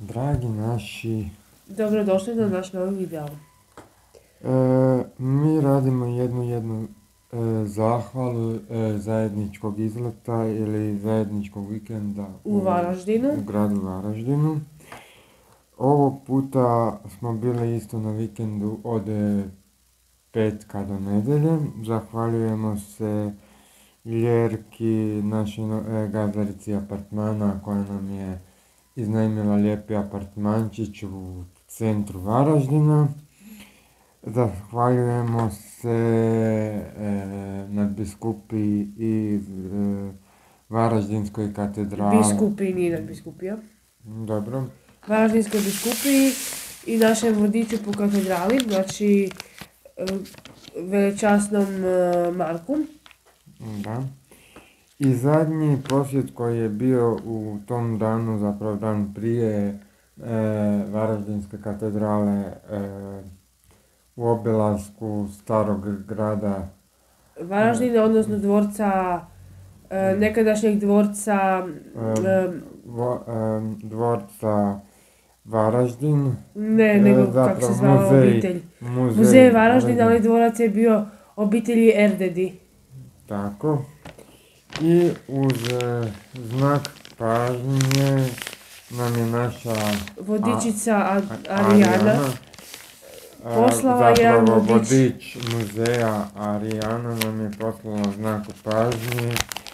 Dragi naši, Dobrodošli na naš novi video. mi radimo jednu zahvalu zajedničkog izleta ili zajedničkog vikenda U Varaždinu. u gradu Varaždinu. Ovog puta smo bili isto na vikendu od petka do nedelje. Zahvaljujemo se Ljerki, našoj gazdarici apartmana koja nam je iznajmila lijepi apartmančić u centru Varaždina. Zahvaljujemo se nadbiskupiji iz Varaždinskoj katedrali. Biskupiji, nije nadbiskupija. Dobro. Varaždinskoj biskupiji i našem vodiču po katedrali, znači velečasnom Marku. Da. I zadnji posjet koji je bio u tom danu, zapravo dan prije Varaždinske katedrale, u obilasku starog grada Varaždina, odnosno dvorca, nekadašnjeg dvorca, dvorca Varaždin. ne, nego kako se zvala obitelj. Muzej Varaždin, ali dvorac je bio obitelji Erdedi. Tako. I uz znak pažnje nam je naša vodičica Arijana poslala jedan vodič muzeja Arijana nam je poslala znak pažnje,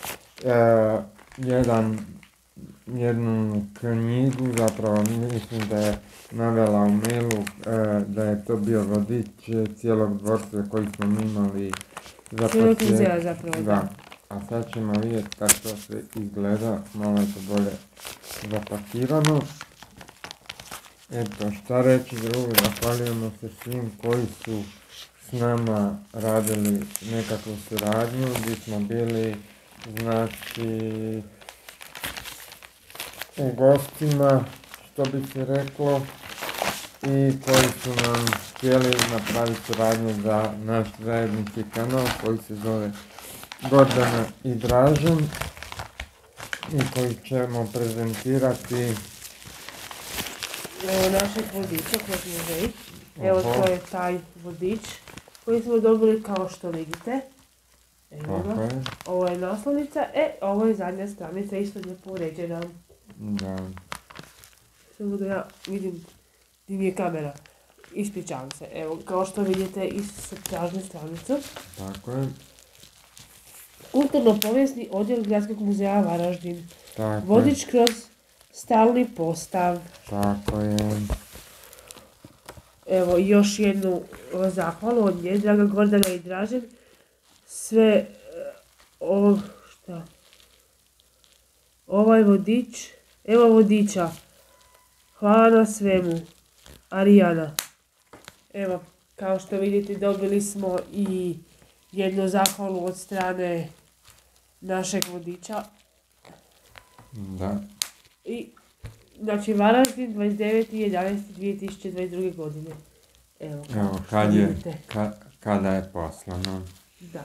jednu knjigu, zapravo mislim da je navela u mailu da je to bio vodič cijelog dvorca koji smo imali za cijelog muzeja zapravo. Da. A sad ćemo vidjeti kako to sve izgleda, malo je to bolje zapakirano. Eto, šta reći drugo, zahvaljujemo se svim koji su s nama radili nekakvu suradnju, gdje smo bili, znači, u gostima, što bi se reklo, i koji su nam htjeli napraviti suradnju za naš zajednički kanal koji se zove Gordana i Dražen i koji ćemo prezentirati. Evo našeg vodiča kroz muzej. Evo to je taj vodič koji smo dobili kao što vidite. Evo ga. Ovo je naslovnica, ovo je zadnja stranica, isto lijepo uređena. Da. Samo da ja vidim gdje mi je kamera. Ispričavam se. Evo, kao što vidite iz tražne stranicu. Tako je. Kulturno-povijesni odjel Gradskog muzeja Varaždin. Tako vodič kroz stalni postav. Tako je. Evo još jednu zahvalu od nje, draga Gordana i Dražen. Sve ovaj vodič, evo vodiča. Hvala na svemu. Arijana. Evo, kao što vidite dobili smo i jednu zahvalu od strane našeg vodiča. Da. I, znači, Varaždin 29.11.2022. godine. Evo, kada je poslano. Da.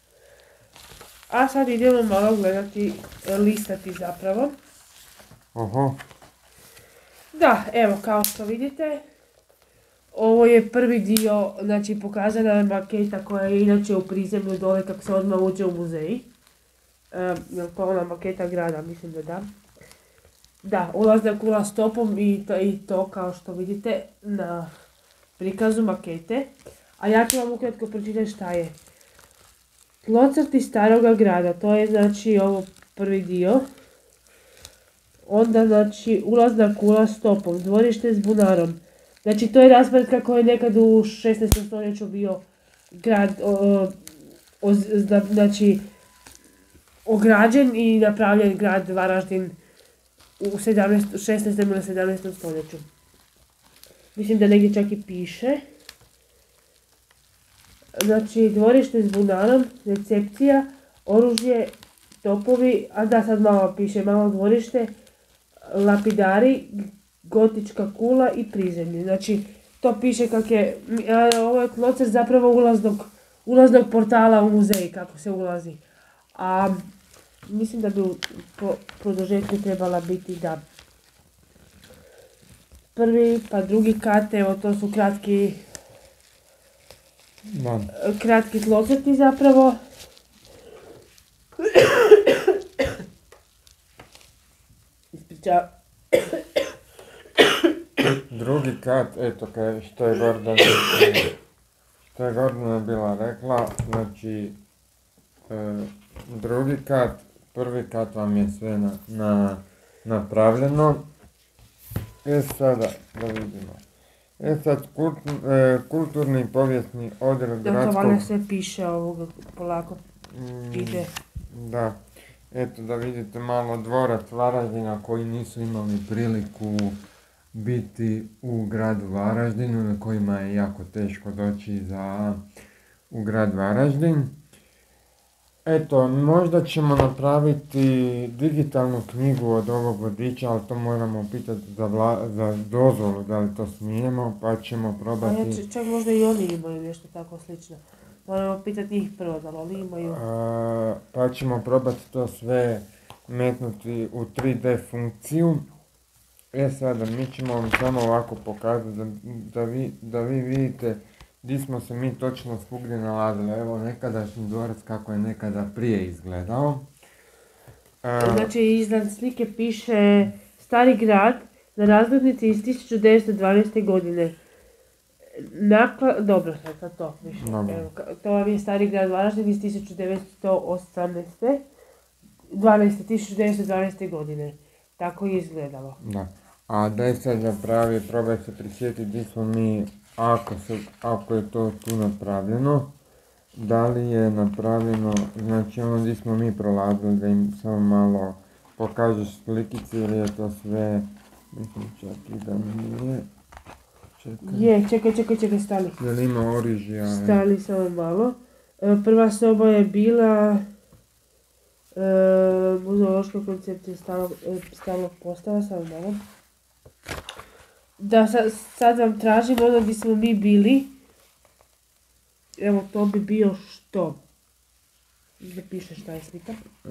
A sad idemo malo gledati, listati zapravo. Oho. Da, evo, kao što vidite, ovo je prvi dio, znači pokazana je maketa koja je inače u prizemlju dole kako se odmah uđe u muzej. Je to ona maketa grada, mislim da da. Da, ulazna kula stopom i to kao što vidite na prikazu makete. A ja ću vam ukratko pročitati šta je. Tlocrti staroga grada, to je znači ovo prvi dio. Onda znači ulazna kula stopom, dvorište s bunarom. Znači to je raspored kako je nekad u 16. stoljeću bio grad, znači ograđen i napravljen grad Varaždin u 16. ili 17. stoljeću. Mislim da negdje čak i piše. Znači dvorište s bunarom, recepcija, oružje, topovi, a da sad malo piše, malo dvorište, lapidari, gotička kula i prizemlje. Znači, to piše kako je, ovo je klocer zapravo ulaznog portala u muzej, kako se ulazi. A mislim da bi po produžetku trebala biti da prvi pa drugi kat, evo to su Da. kratki tlocrti zapravo. Ispričavam. Drugi kat, eto što je Gordana bila rekla, znači drugi kat, prvi kat vam je sve napravljeno. Sada, da vidimo. Sad, kulturni i povijesni odjel Da, to valjda sve piše ovoga, polako ide. Da, eto da vidite malo dvorac Varaždina koji nisu imali priliku biti u gradu Varaždinu, na kojima je jako teško doći u grad Varaždin. Eto, možda ćemo napraviti digitalnu knjigu od ovog vodiča, ali to moramo pitati za dozvolu, da li to smijemo, pa ćemo probati... A čak možda i oni imaju nešto tako slično. Moramo pitati njih prvo, da li imaju... Pa ćemo probati to sve metnuti u 3D funkciju. Sada, mi ćemo vam samo ovako pokazati da vi vidite gdje smo se mi točno svugdje nalazili. Evo nekadašnji dvorac kako je nekada prije izgledao. Znači iznad slike piše Stari grad na razglednici iz 1912. godine. Dobro, sad to više. Evo, to vam je Stari grad Varaždin iz 1912. godine. Tako je izgledalo. Da. A daj sad probaj se prisjetiti gdje smo mi, ako je to tu napravljeno, da li je napravljeno, znači ono gdje smo mi prolazili, da im samo malo pokažeš slikice ili je to sve, mislim čak i da nije. Čekaj, stali. Jel ima oružja? Stali samo malo. Prva soba je bila muzeološka koncepcija stalnog postava, samo malo. Da, sad vam tražim ono gdje smo mi bili. Evo, to bi bio što? Da piše šta je slika.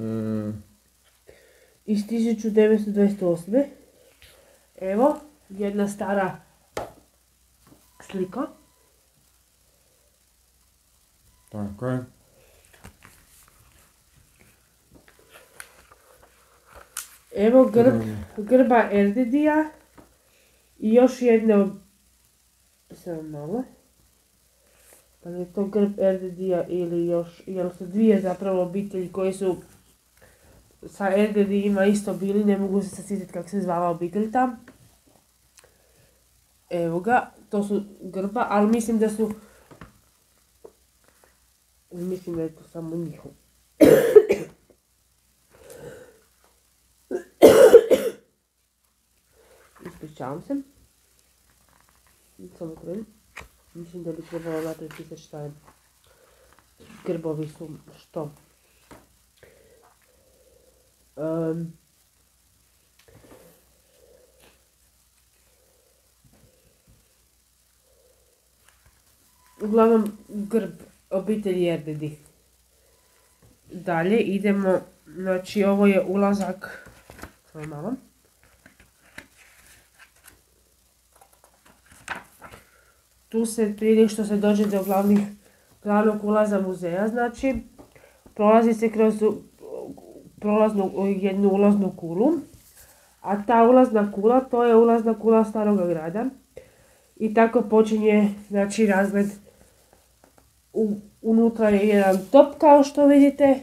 Iz 1928. Evo, jedna stara slika. Tako je. Evo grba Erdedija i još jedne samo malo. Pa je to grb Erdedija ili još, jer su dvije zapravo obitelji koji su sa Erdedijima isto bili, ne mogu se sjetiti kako se zvala obitelj tam. Evo ga, to su grba, ali mislim da je to samo njihov. Ispričavam se. Samo krenem. Mislim da bi trebalo napraviti pisati šta je. Grbovi su što. Uglavnom grb obitelji Erdedi. Dalje idemo, znači ovo je ulazak, samo malo. Tu se prije nego što se dođe do glavnog ulaza muzeja, znači prolazi se kroz jednu ulaznu kulu, a ta ulazna kula, to je ulazna kula Staroga grada i tako počinje, znači, razgled. Unutra je jedan top kao što vidite.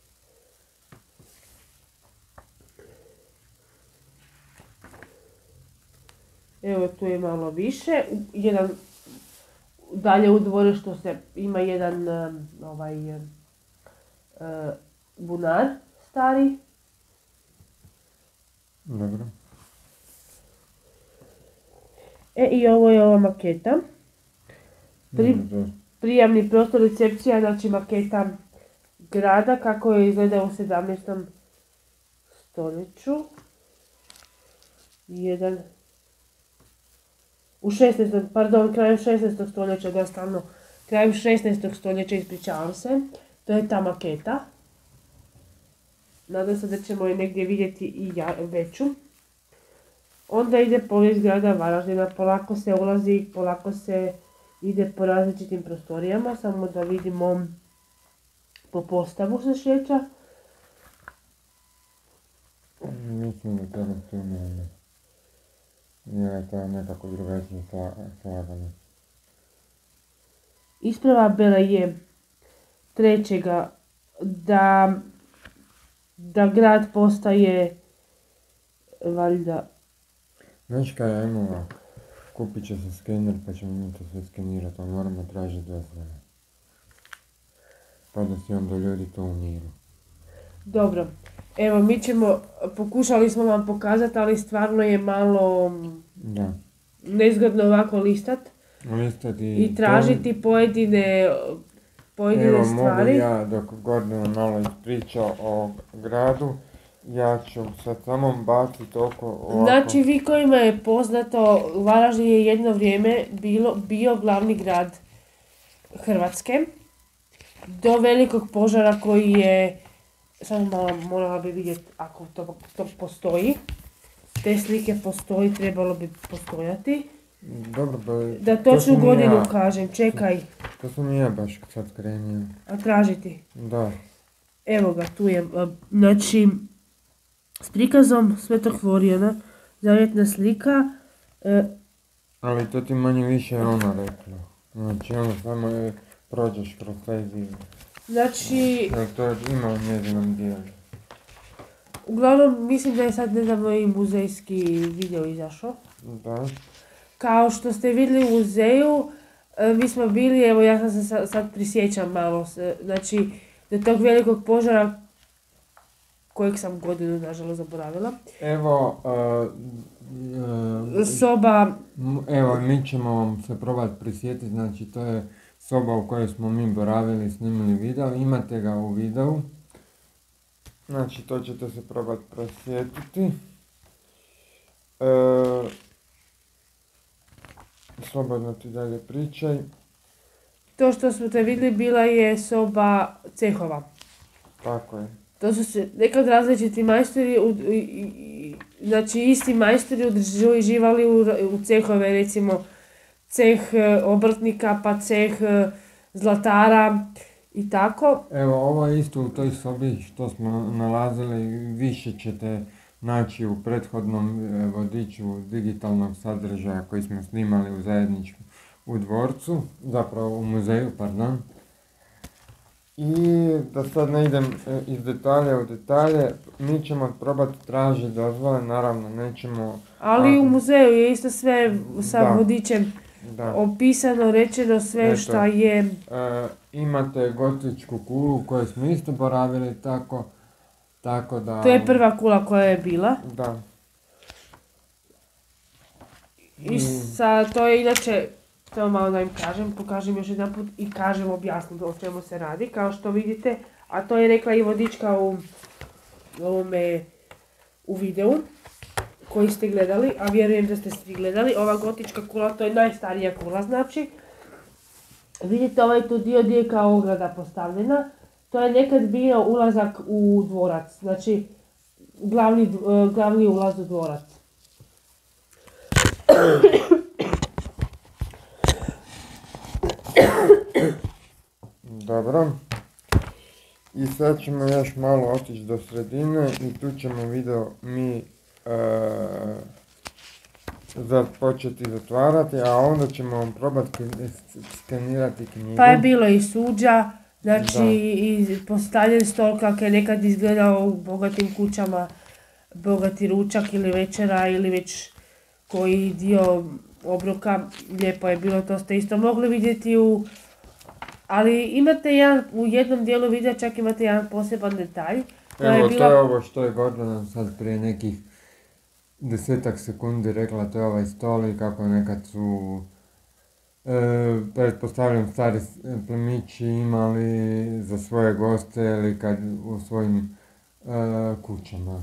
Evo tu je malo više. Dalje u dvorištu ima jedan bunar stari. Dobro. I ovo je ova maketa. Prijamni prostor recepcija, znači maketa grada kako je izgledao u 17. stoljeću. Krajem 16. stoljeća, krajem 16. stoljeća, ispričavam se. To je ta maketa. Nadam se da ćemo je negdje vidjeti i veću. Onda ide povijest grada Varaždina, polako se ulazi, polako se ide po različitim prostorijama, samo da vidimo po postavu se šeća. Mislim da toga tu nema. Je to nekako drugačije slagano. Isprava Bela je trećega da grad postaje valjda. Znaš kaj, ajmo ovako. Kupit će se skener pa ćemo mi to sve skenirati, ali moramo tražiti dozvole. Pa da si onda ljudi to u miru. Dobro, evo pokušali smo vam pokazati, ali stvarno je malo nezgodno ovako listat i tražiti pojedine evo, stvari. Mogu ja, dok Gordana malo ispriča o gradu, ja ću sad samo baciti oko ovako. Znači, vi kojima je poznato, Varaždin je jedno vrijeme bio glavni grad Hrvatske, do velikog požara koji je, samo malo morala bi vidjeti ako to postoji, te slike postoji, trebalo bi postojati. Dobro, da točnu godinu kažem, čekaj. To sam ja baš sad krenio. A tražiti? Da. Evo ga, tu je, znači, s prikazom Svetog Florijana, zavjetna slika. Ali to ti manje više ona rekla. Znači, ono samo je prođeš kroz taj zid. Znači... To ima u njezinom dijelu. Uglavnom, mislim da je sad nedavno i muzejski video izašao. Da. Kao što ste vidjeli u muzeju, mi smo bili, evo ja sam se sad prisjećam malo, znači do tog velikog požara kojeg sam godinu nažalost zaboravila. Evo, soba... Evo, mi ćemo vam se probati prisjetiti, znači to je soba u kojoj smo mi boravili, snimili video, imate ga u videu. Znači to ćete se probati prisjetiti. Slobodno ti dalje pričaj. To što smo te vidjeli bila je soba cehova. Tako je. To su se nekad različiti majstori, znači isti majstori udruživali u cehove, recimo ceh obrtnika, pa ceh zlatara i tako. Evo, ovo je isto u toj sobi što smo nalazili, više ćete naći u prethodnom vodiču digitalnog sadržaja koji smo snimali u zajedničku u dvorcu, zapravo u muzeju, pardon. I da sad ne idem iz detalja u detalje, mi ćemo probati tražiti dozvole, naravno nećemo... Ali u muzeju je isto sve sa vodičem opisano, rečeno sve šta je... Imate gotičku kulu koju smo isto boravili tako da... To je prva kula koja je bila. Da. I to je inače, to malo da im kažem, pokažem još jedan put i kažem, objasnim o čemu se radi, kao što vidite, a to je rekla i vodička u videu koji ste gledali, a vjerujem da ste svi gledali. Ova gotička kula, to je najstarija kula, znači. Vidite ovaj tu dio gdje je kao ograda postavljena, to je nekad bio ulazak u dvorac, znači glavni ulaz u dvorac. Dobro. I sad ćemo još malo otići do sredine i tu ćemo video mi početi zatvarati, a onda ćemo vam probati skenirati knjigu. Pa je bilo i suđa, znači i postavljen stol kako je nekad izgledao u bogatim kućama, bogati ručak ili večera ili već koji dio obroka, lijepo je bilo, to ste isto mogli vidjeti ali imate u jednom dijelu videa čak imate jedan poseban detalj. Evo, to je ovo što je Gordana sad prije nekih 10 sekundi rekla, to je ovaj stol i kako nekad su pretpostavljam stari plemići imali za svoje goste ili kad u svojim kućama.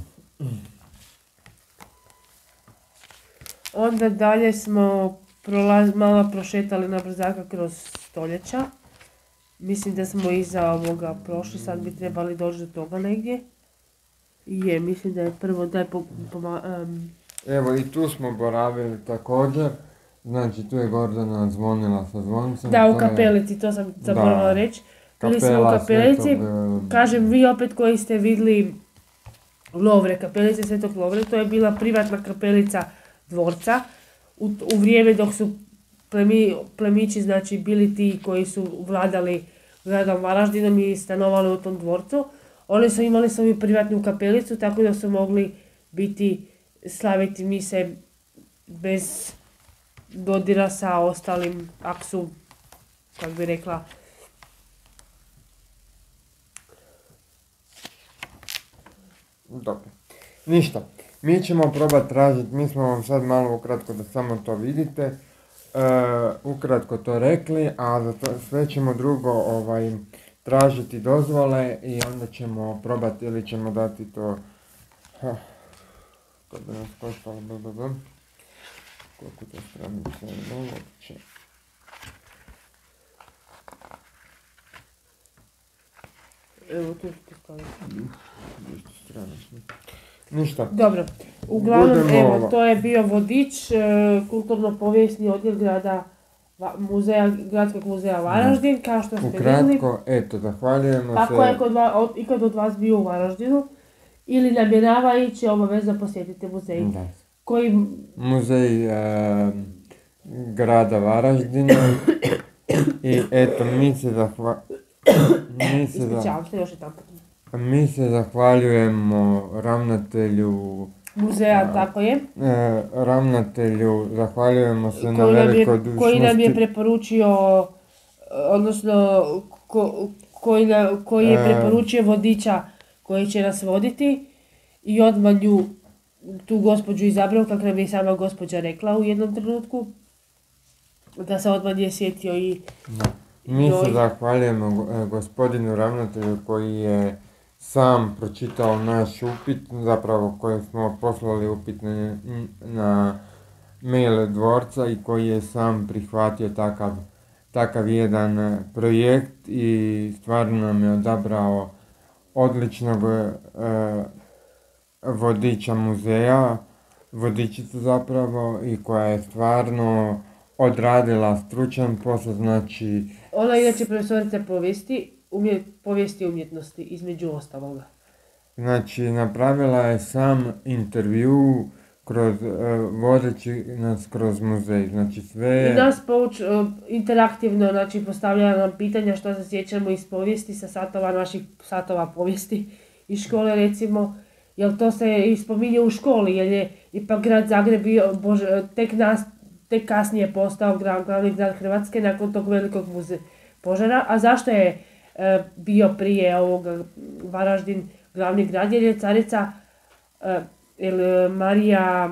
Onda dalje smo malo prošetali na brzaka kroz stoljeća. Mislim da smo iza ovoga prošli, sad bi trebali doći do toga negdje. Mislim da je prvo, Evo i tu smo boravili također. Znači tu je Gordana zvonila sa zvoncem. Da, u to je kapelici, to sam zaboravila reći. Bili smo u kapela kapelici, Svetog, kažem vi opet koji ste vidjeli Lovre, kapelice Svetog Lovre, to je bila privatna kapelica dvorca. U vrijeme dok su plemići, znači bili ti koji su vladali gradom Varaždinom i stanovali u tom dvorcu, oni su imali svoju privatnu kapelicu, tako da su mogli slaviti mise bez dodira sa ostalim, ako su, kako bi rekla, dobro. Ništa. Mi ćemo probati tražiti, mi smo vam sad malo ukratko da samo to vidite, ukratko to rekli, a za to sve ćemo drugo tražiti dozvole i onda ćemo probati ili ćemo dati to, to bi nas koštalo, koliko to stranica je uopće. Evo tu ćete staviti. Ništa. Dobro, uglavnom evo, to je bio vodič, kulturno-povijesni odjel Gradskog muzeja Varaždin, kao što ste vidjeli. Ukratko, eto, zahvaljujemo se. Ako je ikad od vas bio u Varaždinu ili namjerava ići, obavezno posjetite muzej. Da. Koji... Muzej grada Varaždina i eto, mi se zahvaljujemo ravnatelju muzeja, tako je. Ravnatelju, zahvaljujemo se na velikodušnosti. Koji nam je preporučio, odnosno koji je preporučio vodiča koji će nas voditi i odmah tu gospođu izabrao, kako nam je sama gospođa rekla u jednom trenutku, da se odmah je sjetio i... Da. Mi se zahvaljujemo gospodinu ravnatelju koji je sam pročitao naš upit, zapravo koji smo poslali upit na mail dvorca i koji je sam prihvatio takav jedan projekt i stvarno nam je odabrao odličnog vodiča muzeja, vodičicu zapravo, i koja je stvarno odradila stručan posao, znači... Ona je inače profesorica povijesti umjetnosti, između ostaloga. Znači, napravila je sam intervju vodeći nas kroz muzej, znači sve... I nas interaktivno, znači postavljala nam pitanja što se sjećamo iz povijesti sa naših satova povijesti iz škole recimo, jer to se i spominje u školi, jer je ipak grad Zagreb bio, tek kasnije postao glavni grad Hrvatske nakon tog velikog požara. A zašto je bio prije ovoga Varaždin glavni grad? Jer je carica Marija,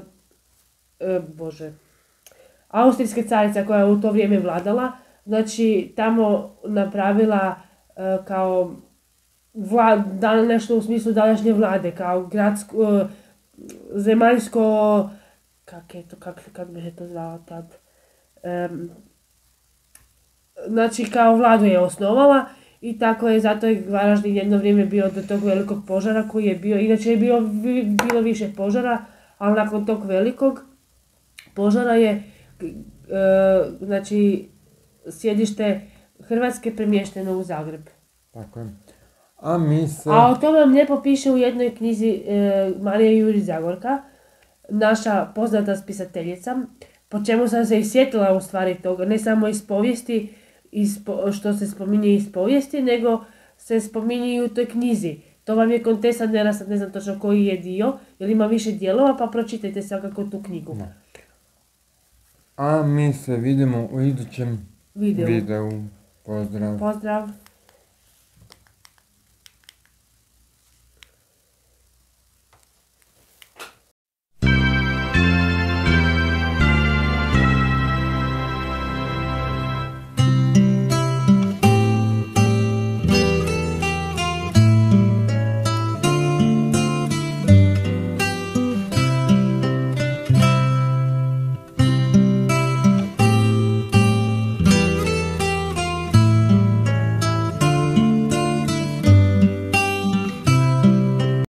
austrijska carica koja je u to vrijeme vladala, znači tamo napravila kao nešto u smislu današnje vlade, kao gradsko, zemaljsko, kako bi se to zvalo tad, znači kao vladu je osnovala i tako je, zato je Varaždin jedno vrijeme bio do tog velikog požara koji je bio, inače je bilo više požara, ali nakon tog velikog požara je, znači, sjedište Hrvatske premješteno u Zagreb. Tako je. A o tome vam lijepo piše u jednoj knjizi Marija Jurić Zagorka, naša poznata spisateljica, po čemu sam se i sjetila u stvari toga, ne samo iz povijesti, što se spominje iz povijesti, nego se spominje i u toj knjizi. To vam je Kontesa Nerasta, ne znam točno koji je dio, jer ima više dijelova, pa pročitajte svakako tu knjigu. Da. A mi se vidimo u idućem videu. Pozdrav. Pozdrav.